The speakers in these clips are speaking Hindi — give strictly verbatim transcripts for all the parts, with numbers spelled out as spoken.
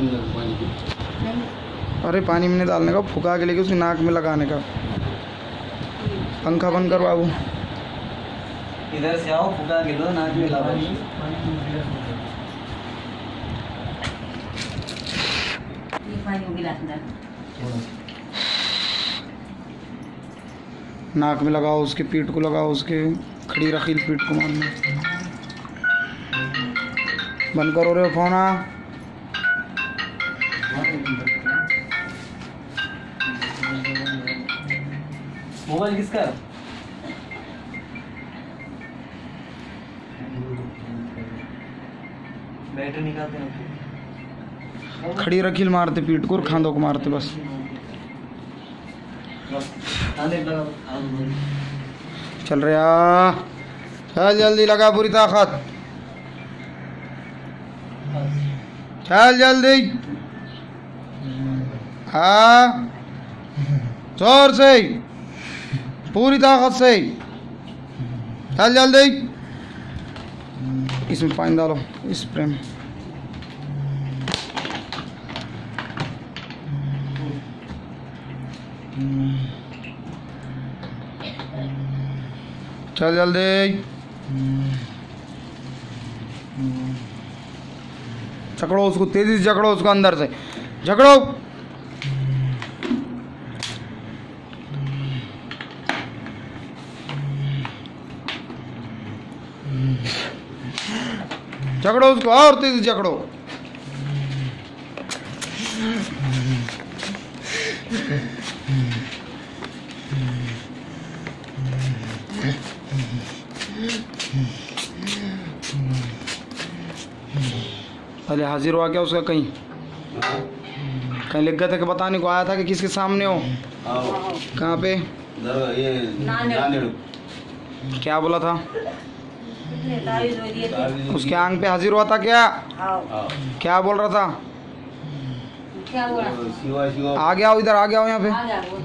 अरे पानी में नहीं डालने का, फुका के लेके उसकी नाक में लगाने का। पंखा बंद कर बाबू। इधर से आओ, फुका के लो, नाक में लगाओ। नाक में लगाओ, उसके पीठ को लगाओ, उसके खड़ी रखी पीठ को मारना। बंद करो रे फोन। मोबाइल किसका? बैटरी निकालते हैं। खड़ी रखील मारते पीठ को और खांदों को मारते बस। चल रहा, चल जल्दी लगा पूरी ताकत, चल जल्दी। हाँ जोर से, पूरी ताकत से, चल जल्दी। इसमें पानी डालो, इस स्प्रे में। चल जल्दी, जकड़ो उसको, तेजी से जकड़ो उसको अंदर से, जकड़ो। जकड़ो उसको और तेजी से जकड़ो। अरे हाजिर हुआ क्या उसका? कहीं कहीं लिख गया था कि बताने को आया था कि किसके सामने हो? कहाँ पे? ये क्या बोला था? उसके आंग पे हाजिर हुआ था क्या? क्या बोल रहा था? क्या बोला? आ गया, इधर आ गया, यहाँ पे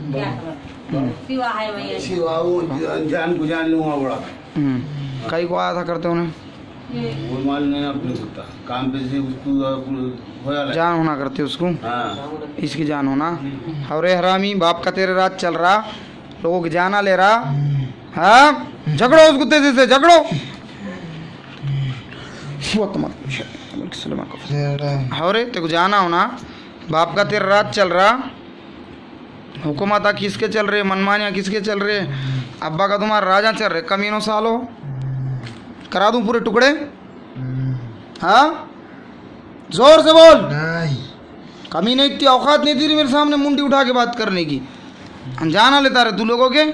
जान को जान लूंगा बड़ा। कई को आया था करते उन्हें वो माल नहीं अपने होता काम पे से उसको होया जान होना करते उसको। हाँ। इसकी जान होना। अरे हरामी, बाप का तेरे रात चल रहा, लोगों की जाना ले रहा। हाँ, झगड़ो उसको तेजी से, झगड़ो। अरे तेको जाना होना, बाप का तेरा रात चल रहा, हुकूमत किसके चल रहे, मनमानियाँ किसके चल रहे, अब्बा का तुम्हारा राजा चल रहे। कमीनों सालो करा दूं पूरे टुकड़े? हाँ, जोर से बोल। नहीं कमीने इतनी औकात नहीं थी मेरे सामने मुंडी उठा के बात करने की। अनजाना लेता रहे तू लोगों के।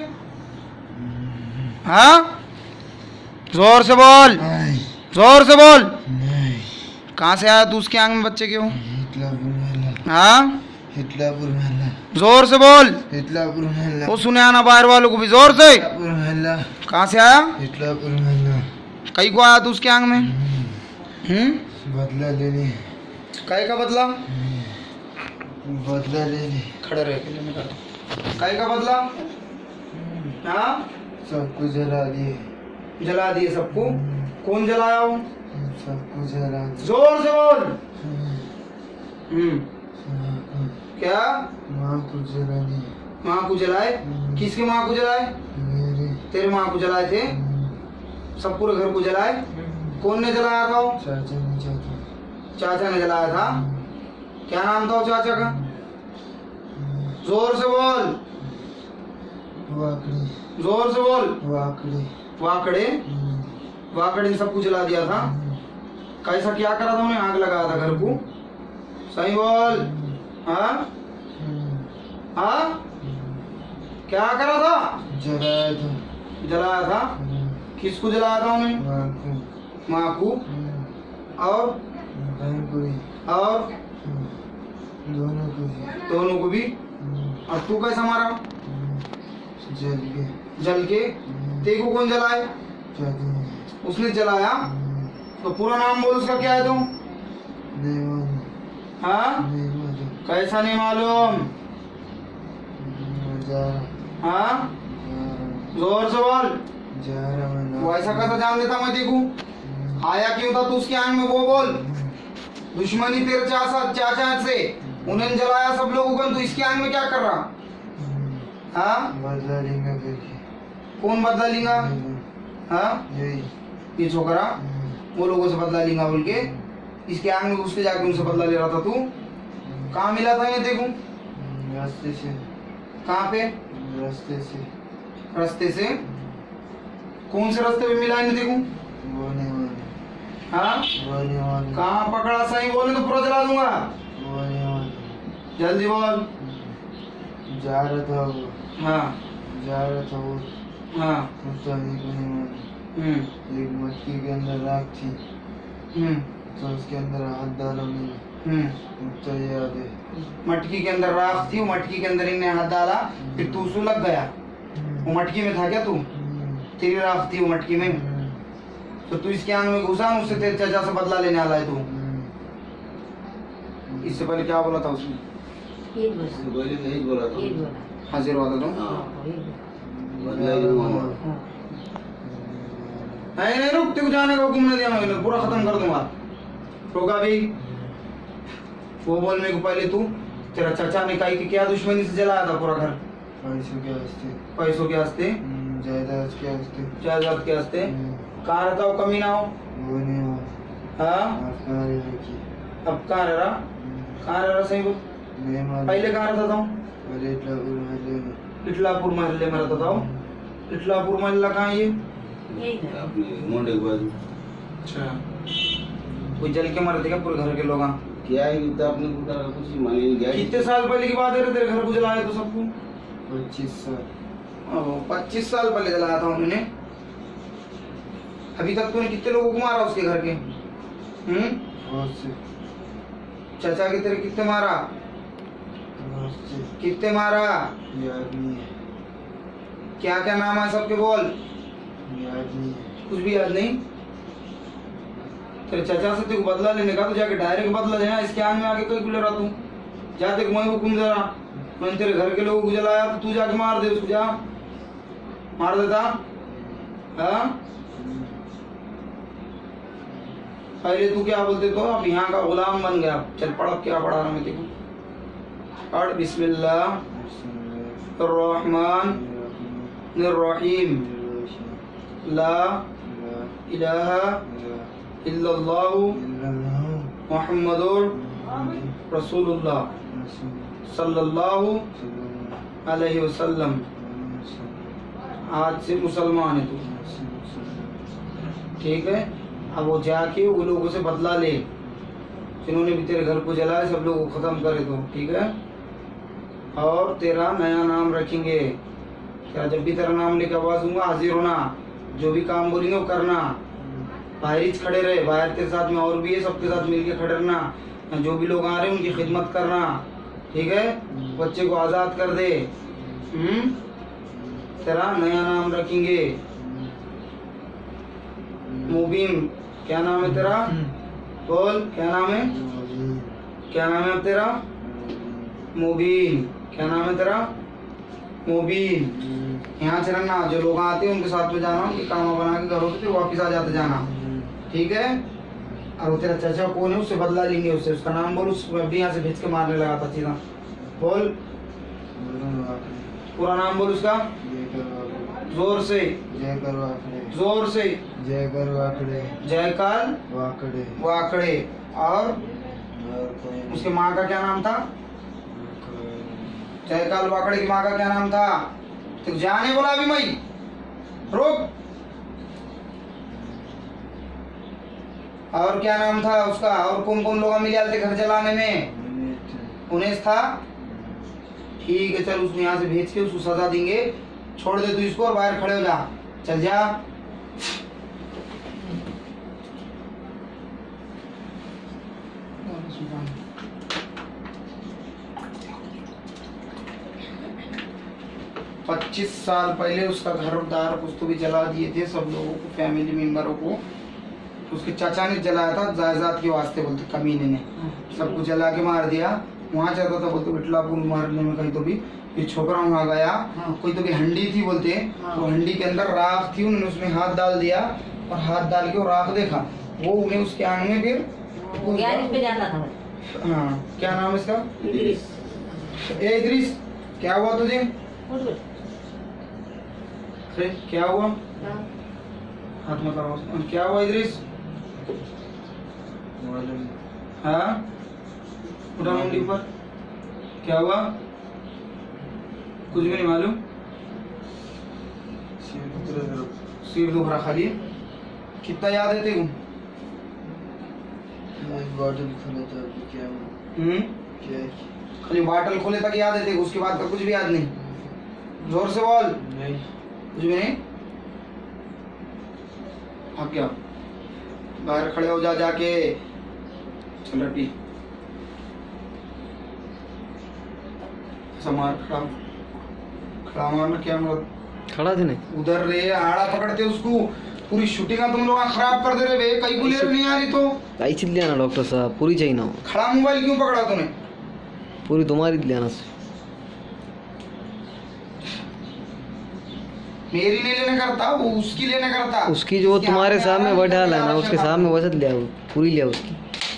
हाँ, जोर से बोल, जोर से बोल। कहाँ से आया तू? उसके आंग में बच्चे क्यों? हाँ, हिटलापुर महला। जोर से बोल। हिटलापुर महला। वो सुने आना बाहर वालों को भी, जोर से। कहाँ से आया? हिटलापुर महला। कई को आया तू उसके आंग में? हम्म, बदला लेने। कई का बदला? बदला लेने। खड़े रहे, कई का बदला? हाँ, सबको जला दिए। जला दिए सबको? कौन जलाया हो? सबको जला दिए। जोर से बोल। हम्म, क्या? माँ को जला दिए। माँ को जलाए? किसकी माँ को जलाए? मेरे। तेरे माँ को जलाए थे? सब पूरे घर को जलाए? कौन ने जलाया था? वो चाचा ने चाचा चाचा ने जलाया था। क्या नाम था वो चाचा का? जोर से बोल। वाकड़ी। जोर से बोल। वाकड़ी। वाकड़े? वाकड़े ने सब कुछ जला दिया था। कैसा क्या करा था उन्हें? आग लगाया था घर को? सही बोल। हाँ हाँ, क्या करा था? जलाया था। जलाया था? किसको जलाया था उन्हें? माँ को। माँ को? और बहन को भी। और दोनों को भी। दोनों को भी? और तू कैसा मारा? जल के। जल के? तेको कौन जलाए? चाचा ने। उसने जलाया? तो पूरा नाम बोल उसका, क्या है तुम? नहीं मालूम। हाँ, नहीं मालूम। कैसा नहीं मालूम? जा रहा। हाँ, जा रहा। जोर से बोल। जा रहा मैं। वो ऐसा कैसा जान देता मैं देखूं? आया क्यों था तू उसके आंग में, वो बोल। दुश्मनी तेरे चाचा चाचा से, उन्हें जलाया सब लोगों को, तो इसके आंग में क्या कर रहा? हाँ, बदला लेंगे करके। कौन बदला लेगा? हाँ, यही ये छोकरा वो लोगों से बदला लेगा बोल के इसके आंग में घुस के जाके उनसे बदला ले रहा था। तू कहाँ मिला था ये देखूं? रास्ते से। कहाँ पे? रास्ते से। रास्ते से? कौन से रास्ते पे मिला है देखूं? वो नहीं वाले। हाँ, वो नहीं वाले। कहाँ पकड़ा? सही बोले तो पूरा जला दूंगा। वो नहीं वाले। जल्दी बोल। जा रहा था वो। हाँ जा रहा था वो। हाँ पता नहीं को नहीं मालूम। हम्म एक मटकी के अंदर राख थी, हम्म तो उसके अंदर हाथ डाला मैंने। हम्म मुझे याद है। मटकी के अंदर राख थी, वो मटकी के अंदर इन्हें हाथ डाला, फिर तू उसको लग गया। वो मटकी में था क्या तू? तेरी राख थी वो मटकी में, तो तू इसके आंग में घुसा, उससे तेरे चाचा से बदला लेने वाला है तू। इससे पहले क्या बोला था उसने? एक बस पहले तो यही बोला था। एक बोला। हाजिर हुआ था तुम? हाँ, एक बोला। बदला ही लूंगा। हाँ। नहीं नहीं रुक, तेरे को जाने का हुक्म नहीं दिया मैंने, पूरा खत्म कर दूंगा। रोका भी वो बोल मेरे को पहले तू, तेरा चाचा ने कही कि क्या दुश्मनी से जलाया था पूरा घर? पैसों के वास्ते। पैसों के वास्ते, जायदाद के वास्ते। जायदाद के वास्ते। कहाँ रहता हो? कमी ना हो। वो नहीं हुआ। हाँ, आप कहाँ रह रही? अब कहाँ रह रहा? कहाँ रह रहा सही बोल? नहीं मालूम। पहले कहाँ रहता था? अरे इटलापुर महल्ले में। लिटलापुर मोहल्ले में रहता था। लिटलापुर मोहल्ला कहाँ है ये? यही था। अपने मुंडे के बाजू। अच्छा, कोई जल के मरे थे क्या पूरे घर के लोग? क्या है कि आपने कुछ कुछ ही माने नहीं गया। कितने साल पहले की बात है रे, तेरे घर को जलाया तो सबको? पच्चीस साल। पच्चीस साल पहले जलाया था उन्होंने। अभी तक तूने कितने लोगों को मारा उसके घर के? हम्म बहुत से। चाचा के तेरे कितने मारा? बहुत से। कितने मारा? याद नहीं है। क्या क्या नाम है सबके? बोल। याद नहीं है। कुछ भी याद नहीं? तेरे चाचा से तेरे को बदला लेने का तो जाके डायरेक्ट बदला लेना, इसके आंग में आके कोई गुले रहा तू? जा तेरे को मैं हुक्म दे रहा, मैंने तेरे घर के लोगों को जलाया तो तू जाके मार दे उसको, जा मार देता। हाँ, पहले तू क्या बोलते तो अब यहाँ का गुलाम बन गया। चल पढ़, अब क्या पढ़ा रहा मैं देखो। पढ़। बिस्मिल्लाह अर्रहमान निर्रहीम, ला इलाहा इल्लल्लाहु मुहम्मदुर रसूलुल्लाह सल्लल्लाहु अलैहि वसल्लम। आज से मुसलमान है तू, ठीक है? अब वो जाके वो लोगों से बदला ले जिन्होंने भी तेरे घर को जलाया, सब लोगों को खत्म करे तो, ठीक है? और तेरा नया नाम रखेंगे। तेरा जब भी तेरा नाम लेकर आवाज दूंगा हाजिर होना, जो भी काम बोलेंगे वो करना। बाहर ही खड़े रहे, बाहर तेरे साथ में और भी है, सबके साथ मिलके खड़े रहना। जो भी लोग आ रहे हैं उनकी खिदमत करना, ठीक है? बच्चे को आजाद कर दे। हम्म तेरा नया नाम रखेंगे मुबीन। क्या नाम है तेरा? बोल, क्या नाम है? क्या नाम है अब तेरा? मुबीन। क्या नाम है तेरा? मुबीन। यहाँ से रहना, जो लोग आते हैं उनके साथ में जाना, उनके काम बना के घरों से वापिस आ जाते जाना, ठीक है? और वो तेरा चाचा कौन है उससे बदला लेंगे, उससे उसका नाम बोल, उसको अभी यहाँ से भेज के मारने लगा था सीधा। बोल, पूरा नाम बोल उसका, जोर से। जय कर वाकड़े। जोर से। जय कर वाकड़े। जयकाल वाकड़े। वाकड़े। और और कोई नहीं। उसके माँ का क्या नाम था? जयकाल वाकड़े की माँ का क्या नाम था? तो जाने बोला अभी मैं, रुक। और क्या नाम था उसका? और कौन कौन लोग मिले थे घर जलाने में? उन्हें था, ठीक है? चल उसको यहाँ से भेज के उसको सजा देंगे, छोड़ दे तू इसको और बाहर खड़े हो जा, चल जा। पच्चीस साल पहले उसका घर दार कुछ तो भी जला दिए थे सब लोगों को, फैमिली मेंबरों को। उसके चाचा ने जलाया था जायदाद के वास्ते, बोलते कमीने ने सबको जला के मार दिया। वहाँ जाता था बोलते बिटलापुर मारने में, कहीं तो भी ये छोकरा वहाँ गया। हाँ। कोई तो भी हंडी थी बोलते, हाँ। वो हंडी के अंदर राख थी, उन्होंने उसमें हाथ डाल दिया और हाथ डाल के वो राख देखा, वो उन्हें उसके आंग में फिर वो ग्यारह पे जाना था। हाँ, क्या नाम है इसका? इद्रिस। ए इद्रिस, क्या हुआ तुझे? उठ गए। अरे क्या हुआ? हाँ। हाथ मत लगाओ। क्या हुआ इद्रिस? मालूम हाँ, उठा मुंडी पर। क्या हुआ? कुछ भी नहीं मालूम। सिर उतर सिर दुख रहा खाली। कितना याद है तेरे को? एक बॉटल खोला था अभी क्या हुआ? हम्म, क्या है? खाली बाटल खोले तक याद है तेरे को, उसके बाद का कुछ भी याद नहीं। जोर से बोल। नहीं कुछ भी नहीं। अब क्या? बाहर खड़े हो जा जाके। चल टी समार खड़ा खड़ा मारना क्या मतलब? खड़ा थे नहीं उधर रे आड़ा पकड़ते उसको। पूरी शूटिंग तुम लोग खराब कर दे रहे बे। कई गुलेर नहीं आ रही तो काहीच लिया ना डॉक्टर साहब, पूरी चाहिए ना, खड़ा मोबाइल क्यों पकड़ा तूने? पूरी तुम्हारी लिया ना। मेरी नहीं लेने करता, वो उसकी लेने करता। उसकी जो उसके तुम्हारे हाथ में सामने आड़ा बैठा है ना, आड़ा उसके शराब। सामने वजन लिया, वो पूरी लिया उसकी।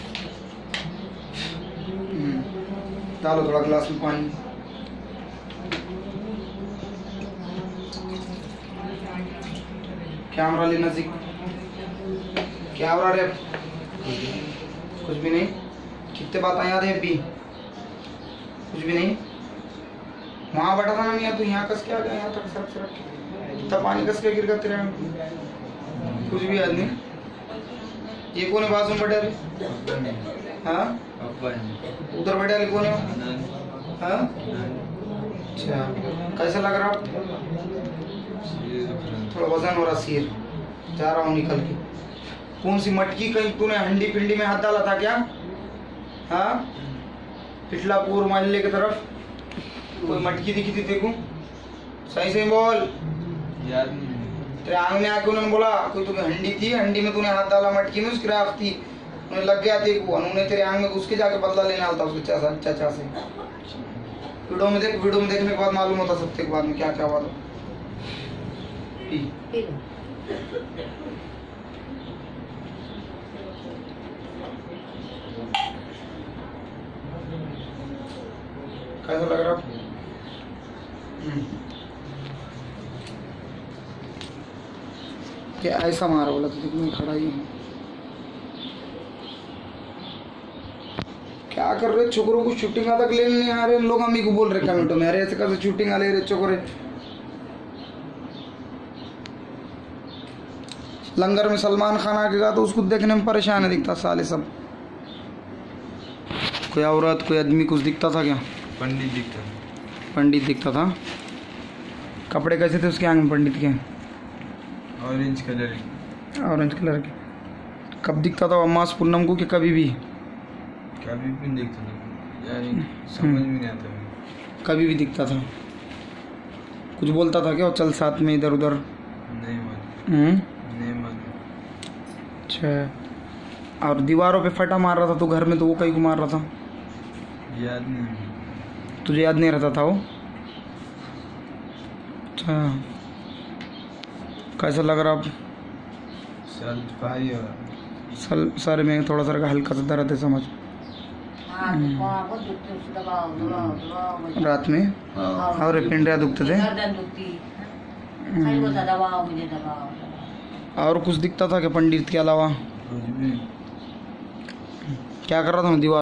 हम्म, डालो थोड़ा गिलास में पानी। कैमरा लेना सीख। कैमरा रे। कुछ भी नहीं। कितने बातें याद है अभी? कुछ भी नहीं। वहां बैठा था ना मियाँ, तू यहाँ कस के आ गया, यहाँ तक सरक सरक के। कितना पानी कस के गिर गया तेरे में। कुछ भी याद नहीं। ये कौन है बाजू में बैठा रे? हाँ, उधर बैठा रे कौन है? हाँ, अच्छा, कैसा लग रहा? थोड़ा वजन हो रहा, सिर जा रहा हूँ निकल के। कौन सी मटकी, कहीं तूने हंडी पिंडी में हाथ डाला था क्या? हाँ, पिछलापुर मोहल्ले की तरफ कोई मटकी दिखी थी तेरे को? सही से बोल। याद नहीं तेरे आंग में आके उन्होंने बोला कोई तुम्हें हंडी थी, हंडी में तूने हाथ डाला, मटकी में उसकी राख थी, उन्हें लग गया तेरे को। उन्होंने तेरे आंग में घुस के जाके बदला लेने आता उसके चाचा चाचा से। वीडियो में देख, वीडियो में देखने के बाद मालूम होता सबके बाद में क्या क्या हुआ था। पी। पी लो। कैसा लग रहा? क्या ऐसा मारा बोला तो मैं खड़ा ही हूँ। क्या कर रहे छोकरों को? शूटिंग तक लेने नहीं आ रहे लोग। अम्मी को बोल रहे कमेंटों में, अरे ऐसे कैसे शूटिंग आ ले रहे छोकरे। लंगर में सलमान खान आके गया तो उसको देखने में परेशान है दिखता साले सब। कोई औरत कोई आदमी कुछ दिखता था क्या? पंडित दिखता पंडित दिखता था। कपड़े कैसे थे उसके आंग में पंडित के? ऑरेंज कलर ऑरेंज कलर के। कब दिखता था अम्मास पूनम को कि कभी भी? कभी भी नहीं देखता था यार, समझ में नहीं आता। कभी भी दिखता था। कुछ बोलता था क्या? चल साथ में इधर उधर। नहीं मालूम हम्म, नहीं मालूम अच्छा। और दीवारों पे फटा मार रहा था तो घर में, तो वो कहीं को मार रहा था? याद नहीं तुझे याद नहीं रहता था वो? अच्छा, कैसा लग रहा अब? सर भाई और सर सर में थोड़ा सा हल्का सा दर्द है समझ। हाँ, तो कहाँ को दुखते उसको दबाओ दबाओ दबाओ। रात में और पिंडिया दुखते थे। गर्दन दुखती। खाली बोलता दबाओ मुझे दबाओ दबाओ। और कुछ दिखता था कि पंडित के अलावा? कुछ भी क्या कर रहा था मैं दीवार